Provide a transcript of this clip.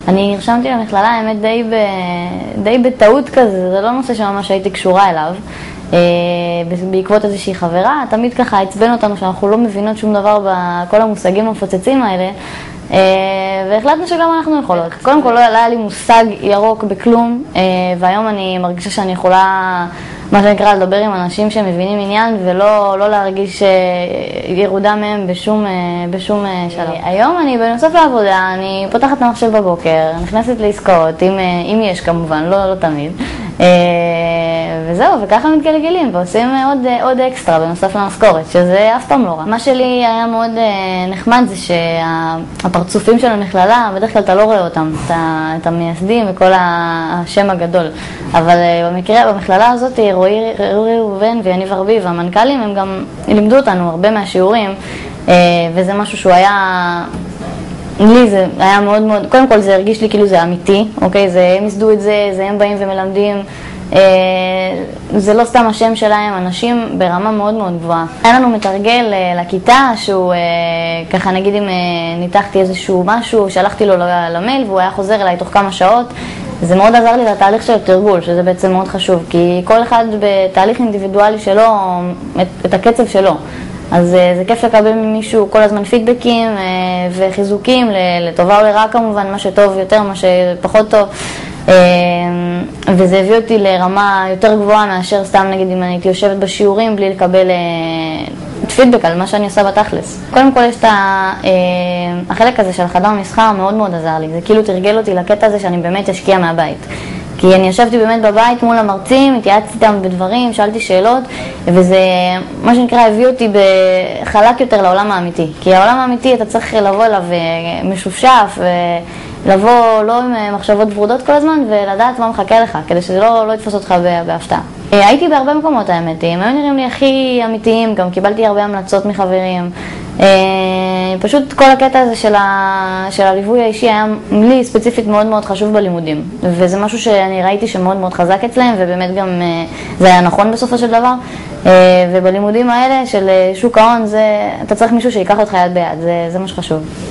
אני נרשמתי למכללה, האמת די בטעות כזה, זה לא נושא שממש הייתי קשורה אליו. בעקבות איזושהי חברה, תמיד ככה הצבן אותנו שאנחנו לא מבינות שום דבר בכל המושגים המפוצצים האלה, והחלטנו שגם אנחנו יכולות. קודם כל לא היה לי מושג ירוק בכלום, והיום אני מרגישה שאני יכולה, מה שנקרא, לדבר עם אנשים שמבינים עניין ולא להרגיש ירודה מהם בשום שלב. היום אני בנוסף לעבודה, אני פותחת את המחשב בבוקר, נכנסת לעסקאות, אם יש כמובן, לא תמיד. וזהו, וככה מתגלגלים ועושים עוד אקסטרה בנוסף למשכורת, שזה אף פעם לא רע. מה שלי היה מאוד נחמד זה שהפרצופים של המכללה, בדרך כלל אתה לא רואה אותם, את המייסדים וכל השם הגדול. אבל במכללה הזאת, רועי ראובן ויניב ארביב, המנכ"לים, הם גם לימדו אותנו הרבה מהשיעורים, וזה משהו שהוא היה... לי זה היה מאוד מאוד, קודם כל זה הרגיש לי כאילו זה אמיתי, אוקיי? הם יסדו את זה, הם באים ומלמדים, זה לא סתם השם שלהם, אנשים ברמה מאוד מאוד גבוהה. היה לנו מתרגל לכיתה שהוא ככה נגיד אם ניתחתי איזשהו משהו, שלחתי לו למייל והוא היה חוזר אליי תוך כמה שעות, זה מאוד עזר לי לתהליך של התרגול, שזה בעצם מאוד חשוב, כי כל אחד בתהליך אינדיבידואלי שלו, את הקצב שלו. אז זה כיף לקבל ממישהו כל הזמן פידבקים וחיזוקים, לטובה או לרע כמובן, מה שטוב יותר, מה שפחות טוב. וזה הביא אותי לרמה יותר גבוהה מאשר סתם נגיד אם אני הייתי יושבת בשיעורים בלי לקבל פידבק על מה שאני עושה בתכלס. קודם כל יש את החלק הזה של חדר מסחר מאוד מאוד עזר לי, זה כאילו תרגל אותי לקטע הזה שאני באמת אשקיע מהבית. כי אני ישבתי באמת בבית מול המרצים, התייעצתי איתם בדברים, שאלתי שאלות, וזה מה שנקרא הביא אותי בחלק יותר לעולם האמיתי. כי העולם האמיתי אתה צריך לבוא אליו משופשף, ולבוא לא עם מחשבות ורודות כל הזמן, ולדעת מה מחכה לך, כדי שזה לא יתפוס אותך בהפתעה. הייתי בהרבה מקומות האמת, הם היו נראים לי הכי אמיתיים, גם קיבלתי הרבה המלצות מחברים. פשוט כל הקטע הזה של הליווי האישי היה לי ספציפית מאוד מאוד חשוב בלימודים, וזה משהו שאני ראיתי שמאוד מאוד חזק אצלהם, ובאמת גם זה היה נכון בסופו של דבר. ובלימודים האלה של שוק ההון אתה צריך מישהו שיקח אותך יד ביד, זה מה שחשוב.